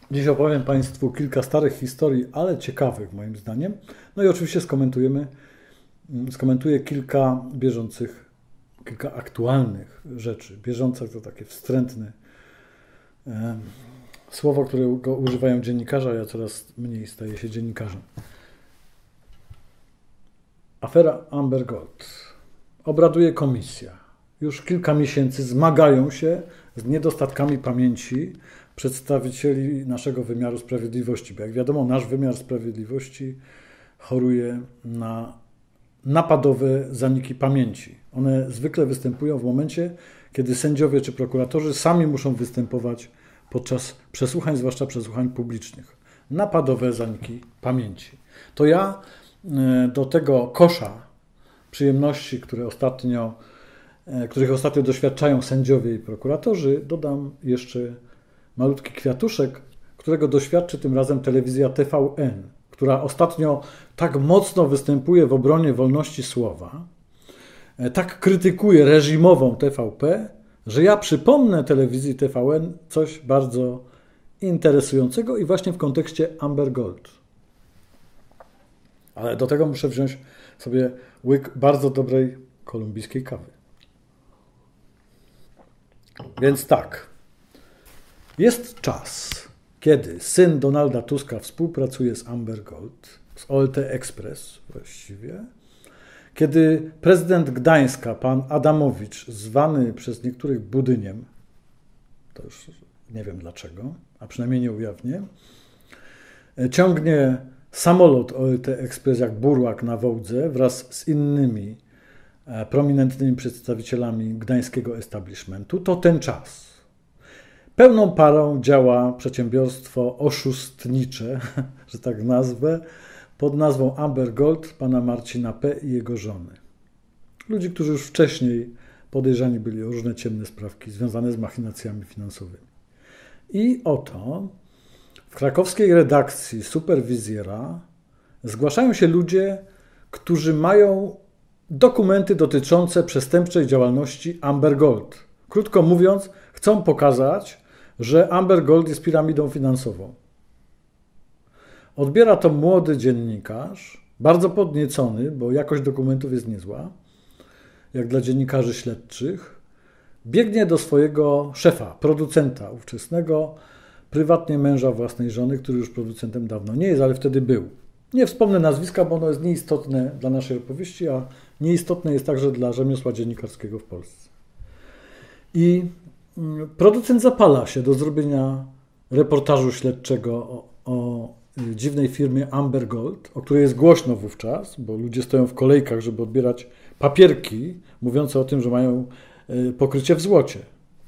Dziś opowiem Państwu kilka starych historii, ale ciekawych moim zdaniem. No i oczywiście skomentuję kilka bieżących, kilka aktualnych rzeczy. Bieżące to takie wstrętne słowo, którego używają dziennikarze, a ja coraz mniej staję się dziennikarzem. Afera Amber Gold. Obraduje komisja. Już kilka miesięcy zmagają się z niedostatkami pamięci przedstawicieli naszego wymiaru sprawiedliwości. Bo jak wiadomo, nasz wymiar sprawiedliwości choruje na napadowe zaniki pamięci. One zwykle występują w momencie, kiedy sędziowie czy prokuratorzy sami muszą występować podczas przesłuchań, zwłaszcza przesłuchań publicznych. Napadowe zaniki pamięci. To ja do tego kosza przyjemności, których ostatnio doświadczają sędziowie i prokuratorzy, dodam jeszcze malutki kwiatuszek, którego doświadczy tym razem telewizja TVN, która ostatnio tak mocno występuje w obronie wolności słowa, tak krytykuje reżimową TVP, że ja przypomnę telewizji TVN coś bardzo interesującego i właśnie w kontekście Amber Gold. Ale do tego muszę wziąć sobie łyk bardzo dobrej kolumbijskiej kawy. Więc tak, jest czas, kiedy syn Donalda Tuska współpracuje z Amber Gold, z OLT Express właściwie, kiedy prezydent Gdańska, pan Adamowicz, zwany przez niektórych Budyniem, to już nie wiem dlaczego, a przynajmniej nie ujawnię, ciągnie samolot OLT Express jak burłak na Wołdze wraz z innymi prominentnymi przedstawicielami gdańskiego establishmentu, to ten czas. Pełną parą działa przedsiębiorstwo oszustnicze, że tak nazwę, pod nazwą Amber Gold pana Marcina P. i jego żony. Ludzi, którzy już wcześniej podejrzani byli o różne ciemne sprawki związane z machinacjami finansowymi. I oto w krakowskiej redakcji Superwizjera zgłaszają się ludzie, którzy mają dokumenty dotyczące przestępczej działalności Amber Gold. Krótko mówiąc, chcą pokazać, że Amber Gold jest piramidą finansową. Odbiera to młody dziennikarz, bardzo podniecony, bo jakość dokumentów jest niezła, jak dla dziennikarzy śledczych. Biegnie do swojego szefa, producenta ówczesnego, prywatnie męża własnej żony, który już producentem dawno nie jest, ale wtedy był. Nie wspomnę nazwiska, bo ono jest nieistotne dla naszej opowieści, a nieistotne jest także dla rzemiosła dziennikarskiego w Polsce. I producent zapala się do zrobienia reportażu śledczego o dziwnej firmie Amber Gold, o której jest głośno wówczas, bo ludzie stoją w kolejkach, żeby odbierać papierki mówiące o tym, że mają pokrycie w złocie.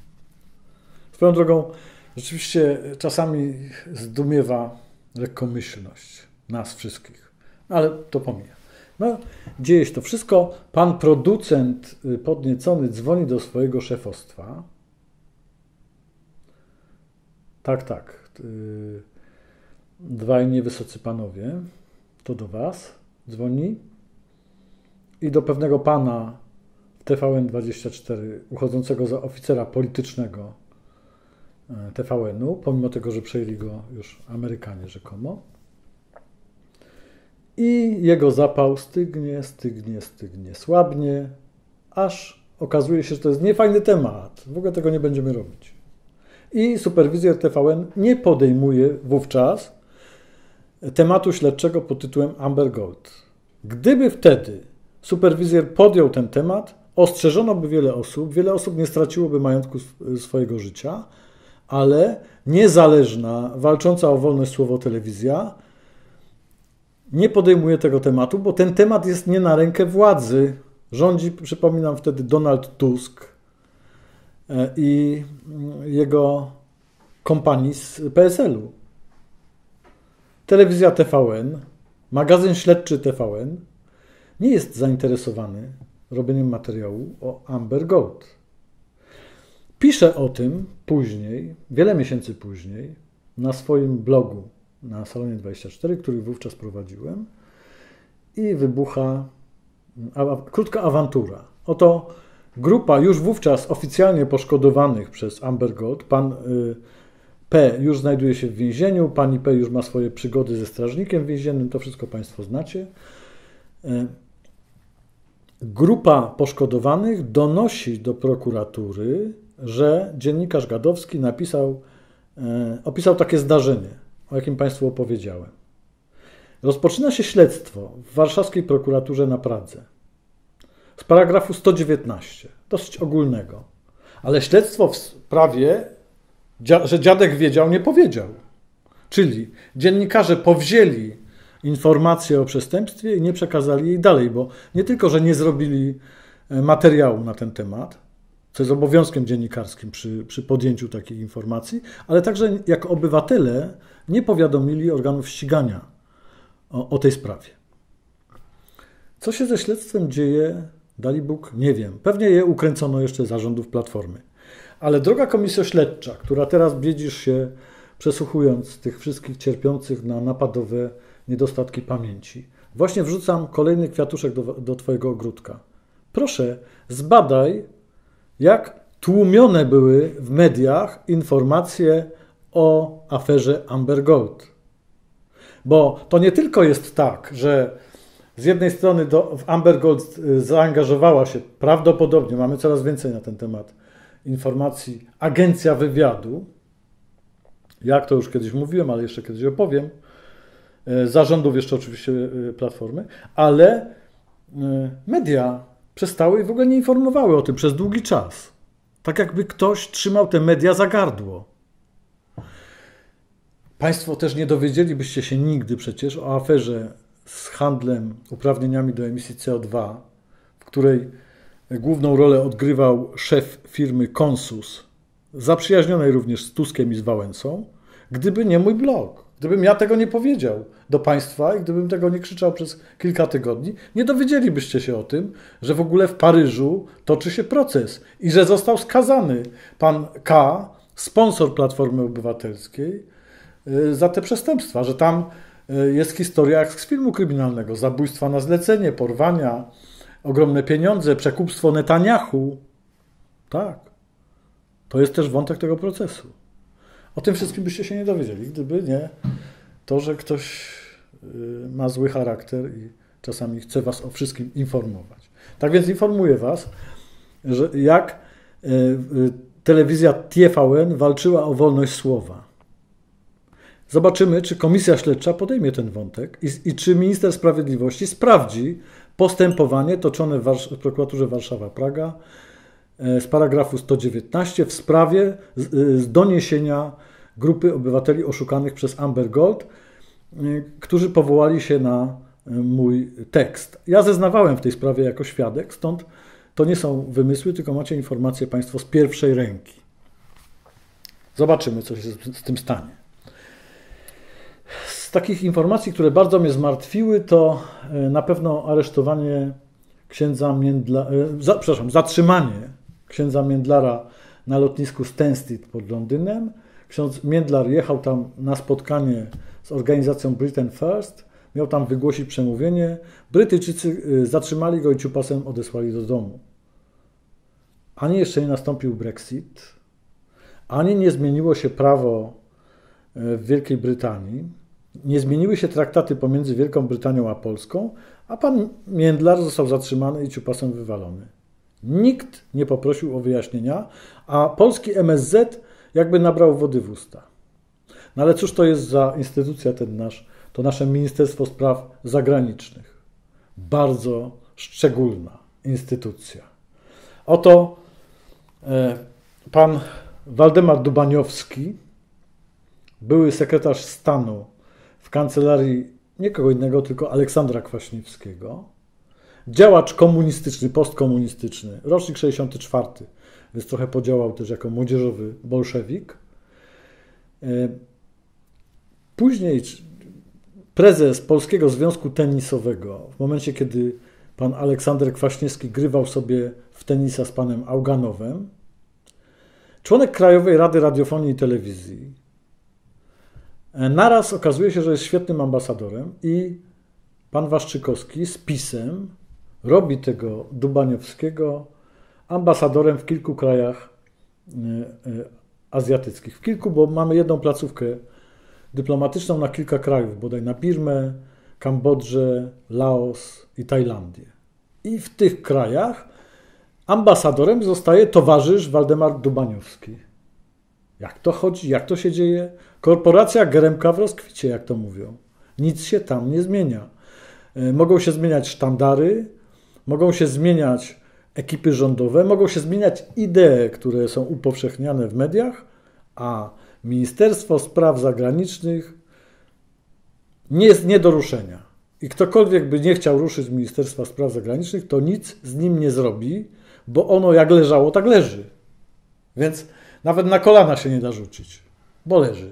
Swoją drogą, rzeczywiście czasami zdumiewa lekkomyślność nas wszystkich, ale to pomija. No, dzieje się to wszystko. Pan producent podniecony dzwoni do swojego szefostwa. Tak. Dwaj niewysocy panowie, to do was dzwoni i do pewnego pana w TVN24 uchodzącego za oficera politycznego TVN-u, pomimo tego, że przejęli go już Amerykanie rzekomo. I jego zapał stygnie, słabnie, aż okazuje się, że to jest niefajny temat. W ogóle tego nie będziemy robić. I superwizjer TVN nie podejmuje wówczas tematu śledczego pod tytułem Amber Gold. Gdyby wtedy superwizjer podjął ten temat, ostrzeżono by wiele osób nie straciłoby majątku swojego życia, ale niezależna, walcząca o wolność słowo telewizja nie podejmuje tego tematu, bo ten temat jest nie na rękę władzy. Rządzi, przypominam, wtedy Donald Tusk i jego kompanii z PSL-u. Telewizja TVN, magazyn śledczy TVN nie jest zainteresowany robieniem materiału o Amber Gold. Pisze o tym później, wiele miesięcy później, na swoim blogu na Salonie 24, który wówczas prowadziłem, i wybucha krótka awantura. Oto grupa już wówczas oficjalnie poszkodowanych przez Amber Gold, pan P już znajduje się w więzieniu, pani P już ma swoje przygody ze strażnikiem więziennym, to wszystko Państwo znacie. Grupa poszkodowanych donosi do prokuratury, że dziennikarz Gadowski opisał takie zdarzenie, o jakim Państwu opowiedziałem. Rozpoczyna się śledztwo w warszawskiej prokuraturze na Pradze z paragrafu 119, dosyć ogólnego, ale śledztwo w sprawie, że dziadek wiedział, nie powiedział. Czyli dziennikarze powzięli informację o przestępstwie i nie przekazali jej dalej, bo nie tylko, że nie zrobili materiału na ten temat, co jest obowiązkiem dziennikarskim przy podjęciu takiej informacji, ale także jako obywatele nie powiadomili organów ścigania o tej sprawie. Co się ze śledztwem dzieje, Dalibóg, nie wiem. Pewnie je ukręcono jeszcze za rządów Platformy. Ale droga komisjo śledcza, która teraz biedzisz się przesłuchując tych wszystkich cierpiących na napadowe niedostatki pamięci, właśnie wrzucam kolejny kwiatuszek do Twojego ogródka. Proszę, zbadaj, jak tłumione były w mediach informacje o aferze Amber Gold. Bo to nie tylko jest tak, że z jednej strony w Amber Gold zaangażowała się prawdopodobnie, mamy coraz więcej na ten temat informacji, agencja wywiadu, jak to już kiedyś mówiłem, ale jeszcze kiedyś opowiem, zarządów jeszcze oczywiście Platformy, ale media przestały i w ogóle nie informowały o tym przez długi czas. Tak jakby ktoś trzymał te media za gardło. Państwo też nie dowiedzielibyście się nigdy przecież o aferze z handlem uprawnieniami do emisji CO2, w której główną rolę odgrywał szef firmy Consus, zaprzyjaźnionej również z Tuskiem i z Wałęsą, gdyby nie mój blog. Gdybym ja tego nie powiedział do Państwa i gdybym tego nie krzyczał przez kilka tygodni, nie dowiedzielibyście się o tym, że w ogóle w Paryżu toczy się proces i że został skazany pan K., sponsor Platformy Obywatelskiej, za te przestępstwa, że tam jest historia jak z filmu kryminalnego, zabójstwa na zlecenie, porwania, ogromne pieniądze, przekupstwo Netanyahu. Tak. To jest też wątek tego procesu. O tym wszystkim byście się nie dowiedzieli, gdyby nie to, że ktoś ma zły charakter i czasami chce was o wszystkim informować. Tak więc informuję was, że jak telewizja TVN walczyła o wolność słowa. Zobaczymy, czy komisja śledcza podejmie ten wątek i czy minister sprawiedliwości sprawdzi postępowanie toczone w prokuraturze Warszawa-Praga z paragrafu 119 w sprawie z doniesienia grupy obywateli oszukanych przez Amber Gold, którzy powołali się na mój tekst. Ja zeznawałem w tej sprawie jako świadek, stąd to nie są wymysły, tylko macie informacje Państwo z pierwszej ręki. Zobaczymy, co się z tym stanie. Z takich informacji, które bardzo mnie zmartwiły, to na pewno aresztowanie zatrzymanie księdza Międlara na lotnisku Stansted pod Londynem. Ksiądz Międlar jechał tam na spotkanie z organizacją Britain First, miał tam wygłosić przemówienie. Brytyjczycy zatrzymali go i ciupasem odesłali do domu. Ani jeszcze nie nastąpił Brexit, ani nie zmieniło się prawo w Wielkiej Brytanii, nie zmieniły się traktaty pomiędzy Wielką Brytanią a Polską, a pan Międlar został zatrzymany i ciupasem wywalony. Nikt nie poprosił o wyjaśnienia, a polski MSZ jakby nabrał wody w usta. No ale cóż to jest za instytucja to nasze Ministerstwo Spraw Zagranicznych. Bardzo szczególna instytucja. Oto pan Waldemar Dubaniowski, były sekretarz stanu w kancelarii nie kogo innego, tylko Aleksandra Kwaśniewskiego, działacz komunistyczny, postkomunistyczny, rocznik 64, więc trochę podziałał też jako młodzieżowy bolszewik. Później prezes Polskiego Związku Tenisowego, w momencie kiedy pan Aleksander Kwaśniewski grywał sobie w tenisa z panem Auganowem, członek Krajowej Rady Radiofonii i Telewizji. Naraz okazuje się, że jest świetnym ambasadorem i pan Waszczykowski z PiS-em robi tego Dubaniowskiego ambasadorem w kilku krajach azjatyckich. W kilku, bo mamy jedną placówkę dyplomatyczną na kilka krajów, bodaj na Birmę, Kambodżę, Laos i Tajlandię. I w tych krajach ambasadorem zostaje towarzysz Waldemar Dubaniowski. Jak to chodzi? Jak to się dzieje? Korporacja Geremka w rozkwicie, jak to mówią. Nic się tam nie zmienia. Mogą się zmieniać sztandary, mogą się zmieniać ekipy rządowe, mogą się zmieniać idee, które są upowszechniane w mediach, a Ministerstwo Spraw Zagranicznych jest nie do ruszenia. I ktokolwiek by nie chciał ruszyć Ministerstwa Spraw Zagranicznych, to nic z nim nie zrobi, bo ono jak leżało, tak leży. Więc nawet na kolana się nie da rzucić, bo leży.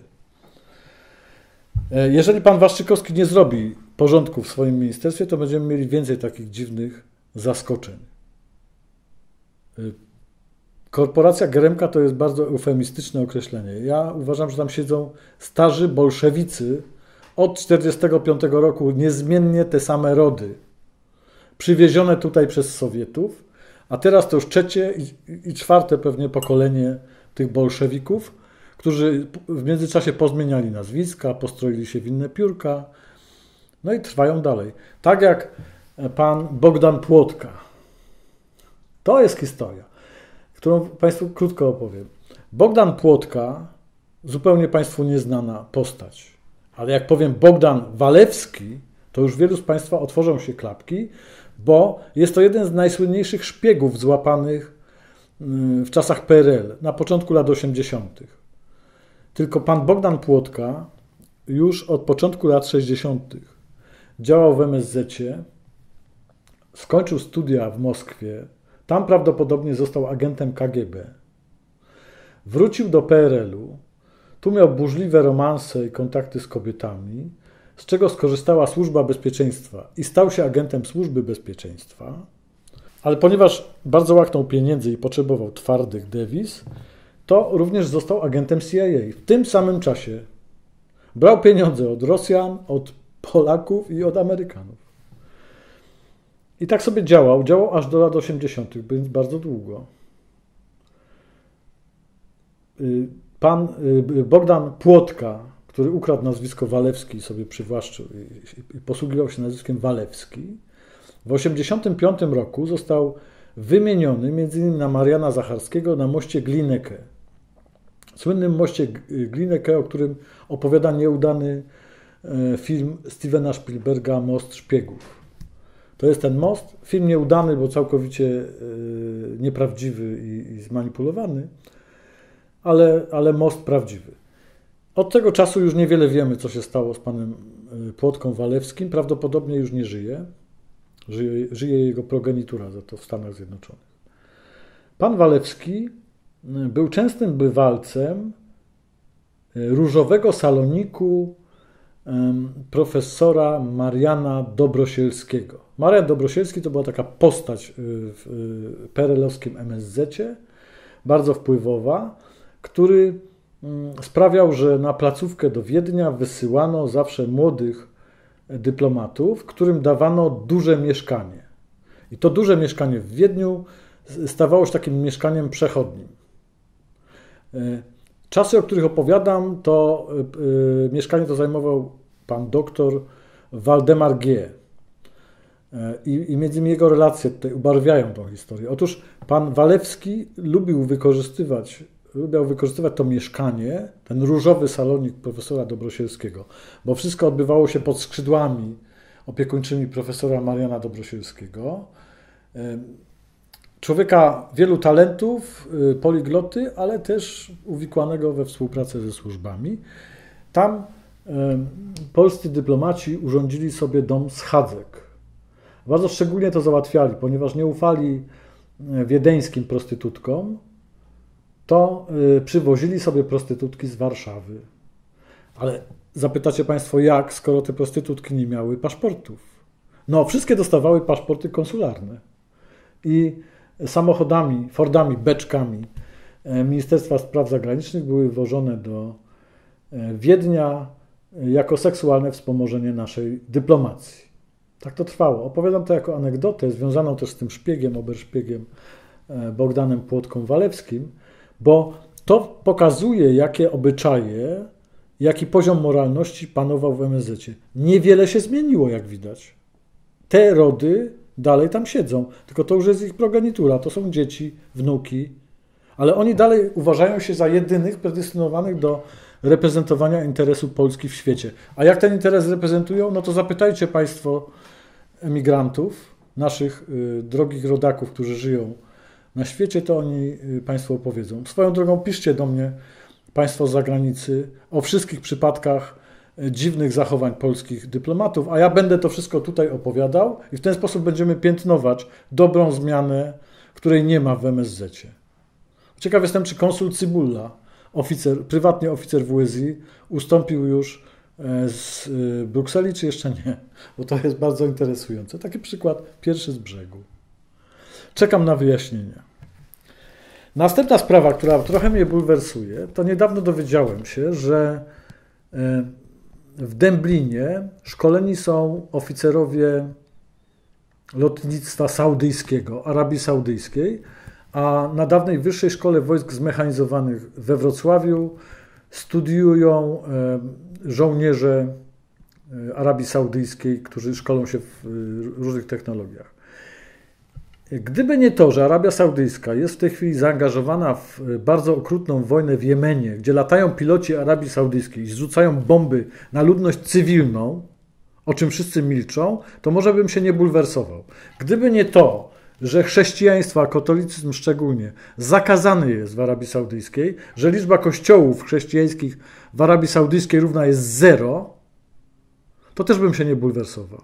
Jeżeli pan Waszczykowski nie zrobi porządku w swoim ministerstwie, to będziemy mieli więcej takich dziwnych zaskoczeń. Korporacja Geremka to jest bardzo eufemistyczne określenie. Ja uważam, że tam siedzą starzy bolszewicy od 1945 roku, niezmiennie te same rody, przywiezione tutaj przez Sowietów, a teraz to już trzecie i czwarte pewnie pokolenie tych bolszewików, którzy w międzyczasie pozmieniali nazwiska, postroili się w inne piórka, no i trwają dalej. Tak jak pan Bogdan Płotka. To jest historia, którą Państwu krótko opowiem. Bogdan Płotka, zupełnie Państwu nieznana postać, ale jak powiem Bogdan Walewski, to już wielu z Państwa otworzą się klapki, bo jest to jeden z najsłynniejszych szpiegów złapanych w czasach PRL, na początku lat 80. Tylko pan Bogdan Płotka już od początku lat 60. działał w MSZ-cie, skończył studia w Moskwie, tam prawdopodobnie został agentem KGB. Wrócił do PRL-u, tu miał burzliwe romanse i kontakty z kobietami, z czego skorzystała Służba Bezpieczeństwa i stał się agentem Służby Bezpieczeństwa, ale ponieważ bardzo łaknął pieniędzy i potrzebował twardych dewiz, to również został agentem CIA. W tym samym czasie brał pieniądze od Rosjan, od Polaków i od Amerykanów. I tak sobie działał aż do lat 80., więc bardzo długo. Pan Bogdan Płotka, który ukradł nazwisko Walewski i sobie przywłaszczył i posługiwał się nazwiskiem Walewski, w 1985 roku został wymieniony m.in. na Mariana Zacharskiego na moście Glinekę. Słynnym moście Glinekę, o którym opowiada nieudany film Stevena Spielberga Most Szpiegów. To jest ten most. Film nieudany, bo całkowicie nieprawdziwy i zmanipulowany, ale most prawdziwy. Od tego czasu już niewiele wiemy, co się stało z panem Płotką Walewskim. Prawdopodobnie już nie żyje. Żyje jego progenitura za to w Stanach Zjednoczonych. Pan Walewski był częstym bywalcem różowego saloniku profesora Mariana Dobrosielskiego. Marian Dobrosielski to była taka postać w PRL-owskim MSZ-cie, bardzo wpływowa, który sprawiał, że na placówkę do Wiednia wysyłano zawsze młodych dyplomatów, którym dawano duże mieszkanie. I to duże mieszkanie w Wiedniu stawało się takim mieszkaniem przechodnim. Czasy, o których opowiadam, to mieszkanie to zajmował pan doktor Waldemar G. I między innymi jego relacje tutaj ubarwiają tą historię. Otóż pan Walewski lubiał wykorzystywać to mieszkanie, ten różowy salonik profesora Dobrosielskiego, bo wszystko odbywało się pod skrzydłami opiekuńczymi profesora Mariana Dobrosielskiego. Człowieka wielu talentów, poligloty, ale też uwikłanego we współpracę ze służbami. Tam polscy dyplomaci urządzili sobie dom schadzek. Bardzo szczególnie to załatwiali, ponieważ nie ufali wiedeńskim prostytutkom, to przywozili sobie prostytutki z Warszawy. Ale zapytacie Państwo jak, skoro te prostytutki nie miały paszportów? No, wszystkie dostawały paszporty konsularne. I samochodami, Fordami, beczkami Ministerstwa Spraw Zagranicznych były wożone do Wiednia jako seksualne wspomożenie naszej dyplomacji. Tak to trwało. Opowiadam to jako anegdotę, związaną też z tym szpiegiem, oberszpiegiem Bogdanem Płotką Walewskim, bo To pokazuje, jakie obyczaje, jaki poziom moralności panował w MSZ-cie. Niewiele się zmieniło, jak widać. Te rody dalej tam siedzą, tylko to już jest ich progenitura, to są dzieci, wnuki, ale oni dalej uważają się za jedynych predestynowanych do reprezentowania interesu Polski w świecie. A jak ten interes reprezentują? No to zapytajcie Państwo emigrantów, naszych drogich rodaków, którzy żyją na świecie, to oni Państwo opowiedzą. Swoją drogą piszcie do mnie Państwo z zagranicy o wszystkich przypadkach dziwnych zachowań polskich dyplomatów, a ja będę to wszystko tutaj opowiadał i w ten sposób będziemy piętnować dobrą zmianę, której nie ma w MSZ-cie. Ciekaw jestem, czy konsul Cybulla, prywatnie oficer WSI, ustąpił już z Brukseli, czy jeszcze nie, bo to jest bardzo interesujące. Taki przykład pierwszy z brzegu. Czekam na wyjaśnienia. Następna sprawa, która trochę mnie bulwersuje, to niedawno dowiedziałem się, że w Dęblinie szkoleni są oficerowie lotnictwa saudyjskiego, Arabii Saudyjskiej, a na dawnej Wyższej Szkole Wojsk Zmechanizowanych we Wrocławiu studiują żołnierze Arabii Saudyjskiej, którzy szkolą się w różnych technologiach. Gdyby nie to, że Arabia Saudyjska jest w tej chwili zaangażowana w bardzo okrutną wojnę w Jemenie, gdzie latają piloci Arabii Saudyjskiej i zrzucają bomby na ludność cywilną, o czym wszyscy milczą, to może bym się nie bulwersował. Gdyby nie to, że chrześcijaństwo, a katolicyzm szczególnie, zakazany jest w Arabii Saudyjskiej, że liczba kościołów chrześcijańskich w Arabii Saudyjskiej równa jest 0, to też bym się nie bulwersował.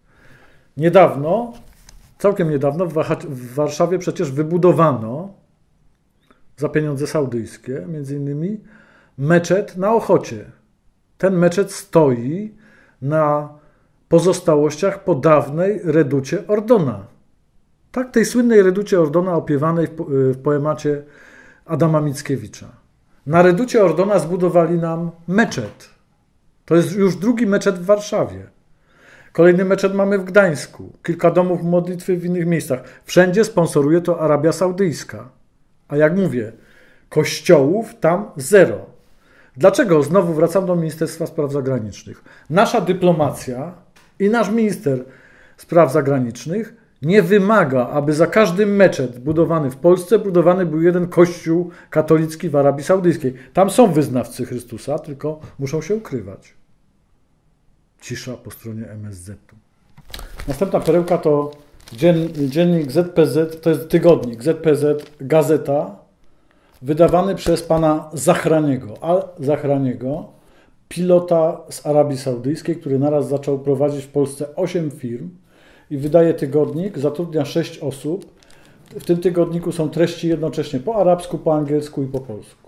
Całkiem niedawno w Warszawie przecież wybudowano za pieniądze saudyjskie, między innymi, meczet na Ochocie. Ten meczet stoi na pozostałościach po dawnej reducie Ordona. Tak, tej słynnej reducie Ordona opiewanej w poemacie Adama Mickiewicza. Na reducie Ordona zbudowali nam meczet. To jest już drugi meczet w Warszawie. Kolejny meczet mamy w Gdańsku. Kilka domów modlitwy w innych miejscach. Wszędzie sponsoruje to Arabia Saudyjska. A jak mówię, kościołów tam 0. Dlaczego? Znowu wracam do Ministerstwa Spraw Zagranicznych. Nasza dyplomacja i nasz minister spraw zagranicznych nie wymaga, aby za każdym meczet budowany w Polsce budowany był jeden kościół katolicki w Arabii Saudyjskiej. Tam są wyznawcy Chrystusa, tylko muszą się ukrywać. Cisza po stronie MSZ-u. Następna perełka to dziennik ZPZ, to jest tygodnik ZPZ Gazeta, wydawany przez pana Zahraniego, pilota z Arabii Saudyjskiej, który naraz zaczął prowadzić w Polsce 8 firm i wydaje tygodnik, zatrudnia 6 osób. W tym tygodniku są treści jednocześnie po arabsku, po angielsku i po polsku.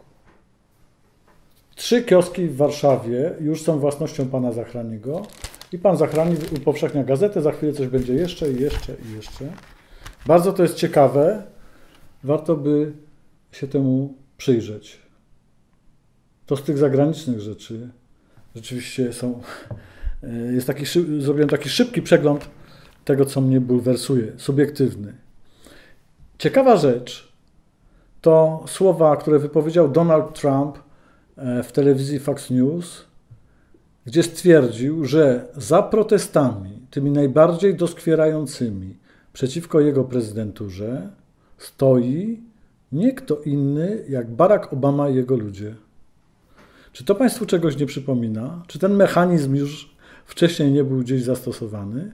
3 kioski w Warszawie już są własnością pana Zachraniego i pan Zachrani upowszechnia gazetę, za chwilę coś będzie jeszcze i jeszcze i jeszcze. Bardzo to jest ciekawe, warto by się temu przyjrzeć. To z tych zagranicznych rzeczy rzeczywiście zrobiłem taki szybki przegląd tego, co mnie bulwersuje, subiektywny. Ciekawa rzecz to słowa, które wypowiedział Donald Trump w telewizji Fox News, gdzie stwierdził, że za protestami, tymi najbardziej doskwierającymi przeciwko jego prezydenturze, stoi nie kto inny jak Barack Obama i jego ludzie. Czy to Państwu czegoś nie przypomina? Czy ten mechanizm już wcześniej nie był gdzieś zastosowany?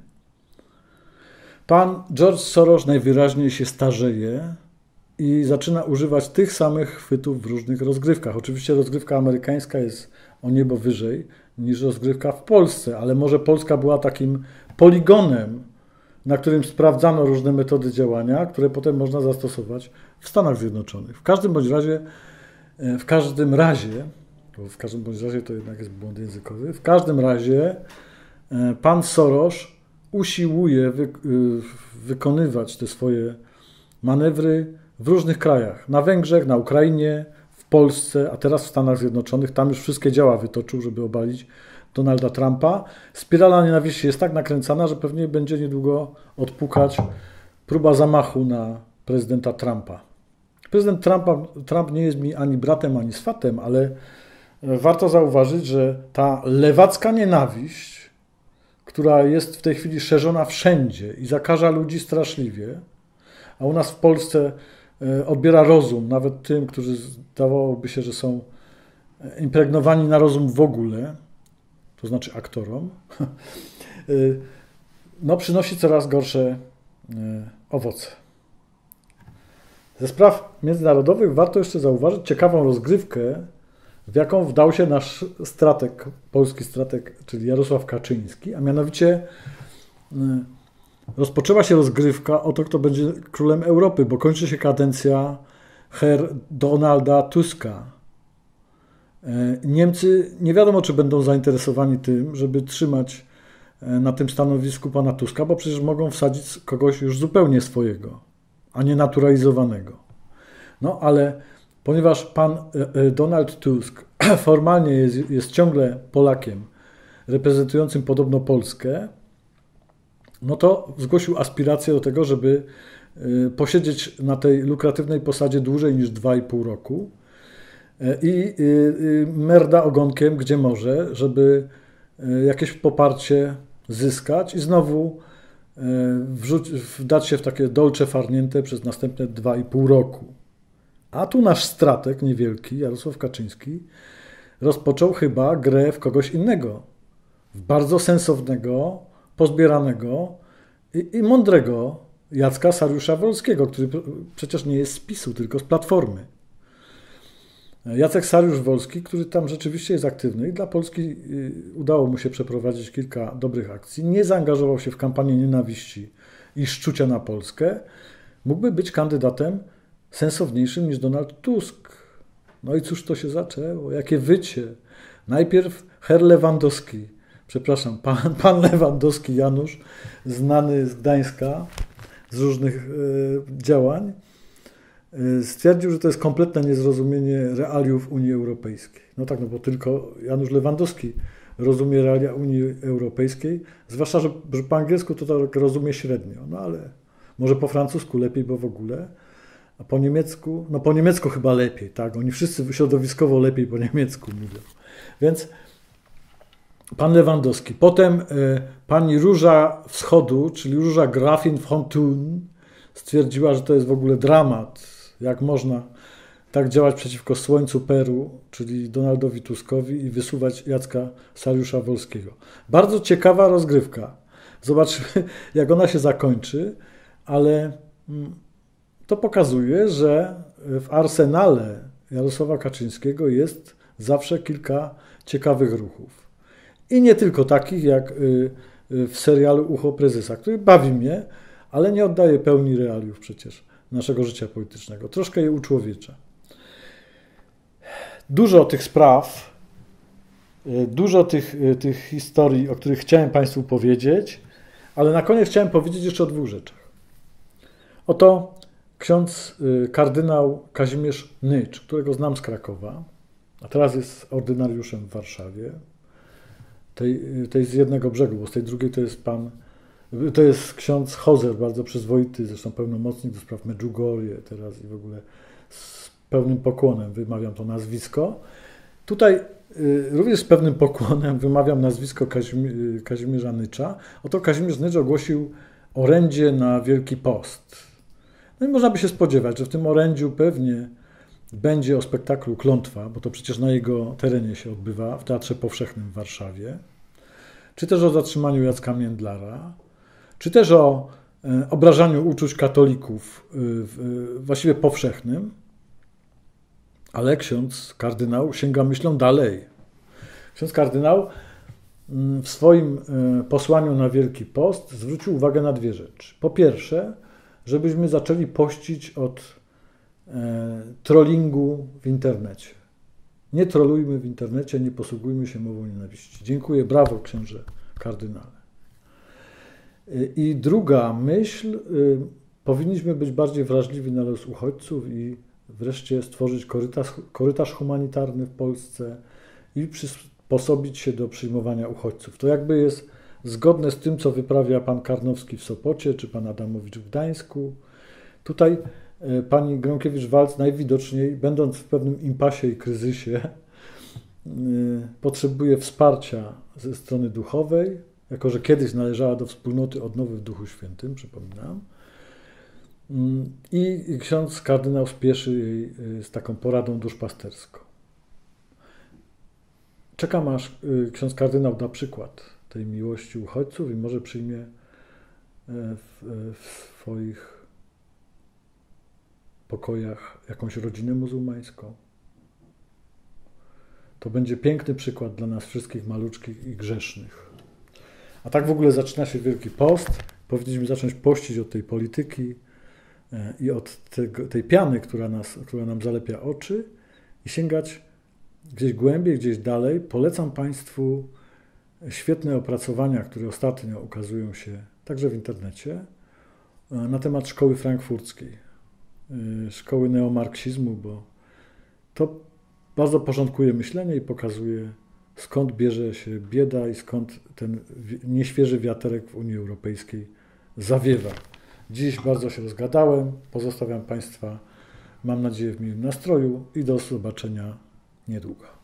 Pan George Soros najwyraźniej się starzeje i zaczyna używać tych samych chwytów w różnych rozgrywkach. Oczywiście rozgrywka amerykańska jest o niebo wyżej niż rozgrywka w Polsce, ale może Polska była takim poligonem, na którym sprawdzano różne metody działania, które potem można zastosować w Stanach Zjednoczonych. W każdym razie to jednak jest błąd językowy, w każdym razie pan Soros usiłuje wykonywać te swoje manewry w różnych krajach. Na Węgrzech, na Ukrainie, w Polsce, a teraz w Stanach Zjednoczonych. Tam już wszystkie działa wytoczył, żeby obalić Donalda Trumpa. Spirala nienawiści jest tak nakręcana, że pewnie będzie niedługo odpukać próba zamachu na prezydenta Trumpa. Prezydent Trump nie jest mi ani bratem, ani swatem, ale warto zauważyć, że ta lewacka nienawiść, która jest w tej chwili szerzona wszędzie i zakaża ludzi straszliwie, a u nas w Polsce odbiera rozum, nawet tym, którzy zdawałoby się, że są impregnowani na rozum w ogóle, to znaczy aktorom, no przynosi coraz gorsze owoce. Ze spraw międzynarodowych warto jeszcze zauważyć ciekawą rozgrywkę, w jaką wdał się nasz strateg, polski strateg, czyli Jarosław Kaczyński, a mianowicie rozpoczęła się rozgrywka o to, kto będzie królem Europy, bo kończy się kadencja Herr Donalda Tuska. Niemcy nie wiadomo, czy będą zainteresowani tym, żeby trzymać na tym stanowisku pana Tuska, bo przecież mogą wsadzić kogoś już zupełnie swojego, a nie naturalizowanego. No ale ponieważ pan Donald Tusk formalnie jest ciągle Polakiem, reprezentującym podobno Polskę, no to zgłosił aspirację do tego, żeby posiedzieć na tej lukratywnej posadzie dłużej niż 2,5 roku i merda ogonkiem, gdzie może, żeby jakieś poparcie zyskać i znowu wdać się w takie dolce farniente przez następne 2,5 roku. A tu nasz strateg niewielki, Jarosław Kaczyński, rozpoczął chyba grę w kogoś innego. W bardzo sensownego, pozbieranego i mądrego Jacka Saryusza-Wolskiego, który przecież nie jest z PiS-u, tylko z Platformy. Jacek Saryusz-Wolski, który tam rzeczywiście jest aktywny i dla Polski udało mu się przeprowadzić kilka dobrych akcji, nie zaangażował się w kampanię nienawiści i szczucia na Polskę, mógłby być kandydatem sensowniejszym niż Donald Tusk. No i cóż to się zaczęło? Jakie wycie? Najpierw Herr Lewandowski, przepraszam, pan Lewandowski Janusz, znany z Gdańska, z różnych działań, stwierdził, że to jest kompletne niezrozumienie realiów Unii Europejskiej. No tak, no bo tylko Janusz Lewandowski rozumie realia Unii Europejskiej, zwłaszcza, że po angielsku to tak rozumie średnio, no ale może po francusku lepiej, bo w ogóle, a po niemiecku, no po niemiecku chyba lepiej, tak, oni wszyscy środowiskowo lepiej po niemiecku mówią. Więc pan Lewandowski, potem pani Róża Wschodu, czyli Róża Grafin von Thun, stwierdziła, że to jest w ogóle dramat, jak można tak działać przeciwko słońcu Peru, czyli Donaldowi Tuskowi i wysuwać Jacka Saryusza-Wolskiego. Bardzo ciekawa rozgrywka. Zobaczymy, jak ona się zakończy, ale to pokazuje, że w arsenale Jarosława Kaczyńskiego jest zawsze kilka ciekawych ruchów. I nie tylko takich, jak w serialu Ucho Prezesa, który bawi mnie, ale nie oddaje pełni realiów przecież naszego życia politycznego. Troszkę je uczłowiecza. Dużo tych spraw, dużo tych historii, o których chciałem Państwu powiedzieć, ale na koniec chciałem powiedzieć jeszcze o dwóch rzeczach. Oto ksiądz kardynał Kazimierz Nycz, którego znam z Krakowa, a teraz jest ordynariuszem w Warszawie, tej z jednego brzegu, bo z tej drugiej to jest ksiądz Hozer, bardzo przyzwoity, zresztą pełnomocnik do spraw Medjugorje teraz i w ogóle z pełnym pokłonem wymawiam to nazwisko. Tutaj również z pewnym pokłonem wymawiam nazwisko Kazimierza Nycza. Oto Kazimierz Nycz ogłosił orędzie na Wielki Post. No i można by się spodziewać, że w tym orędziu pewnie będzie o spektaklu Klątwa, bo to przecież na jego terenie się odbywa, w Teatrze Powszechnym w Warszawie, czy też o zatrzymaniu Jacka Międlara, czy też o obrażaniu uczuć katolików właściwie powszechnym, ale ksiądz kardynał sięga myślą dalej. Ksiądz kardynał w swoim posłaniu na Wielki Post zwrócił uwagę na dwie rzeczy. Po pierwsze, żebyśmy zaczęli pościć od trollingu w internecie. Nie trolujmy w internecie, nie posługujmy się mową nienawiści. Dziękuję, brawo księże kardynale. I druga myśl, powinniśmy być bardziej wrażliwi na los uchodźców i wreszcie stworzyć korytarz humanitarny w Polsce i przysposobić się do przyjmowania uchodźców. To jakby jest zgodne z tym, co wyprawia pan Karnowski w Sopocie, czy pan Adamowicz w Gdańsku. Tutaj pani Gronkiewicz-Waltz najwidoczniej, będąc w pewnym impasie i kryzysie, potrzebuje wsparcia ze strony duchowej, jako że kiedyś należała do wspólnoty Odnowy w Duchu Świętym, przypominam. I ksiądz kardynał spieszy jej z taką poradą duszpasterską. Czekam, aż ksiądz kardynał da przykład tej miłości uchodźców i może przyjmie w swoich pokojach jakąś rodzinę muzułmańską. To będzie piękny przykład dla nas wszystkich maluczkich i grzesznych. A tak w ogóle zaczyna się Wielki Post. Powinniśmy zacząć pościć od tej polityki i od tej piany, która nam zalepia oczy i sięgać gdzieś głębiej, gdzieś dalej. Polecam Państwu świetne opracowania, które ostatnio ukazują się także w internecie, na temat szkoły frankfurckiej, szkoły neomarksizmu, bo to bardzo porządkuje myślenie i pokazuje, skąd bierze się bieda i skąd ten nieświeży wiaterek w Unii Europejskiej zawiewa. Dziś bardzo się rozgadałem. Pozostawiam Państwa, mam nadzieję, w miłym nastroju i do zobaczenia niedługo.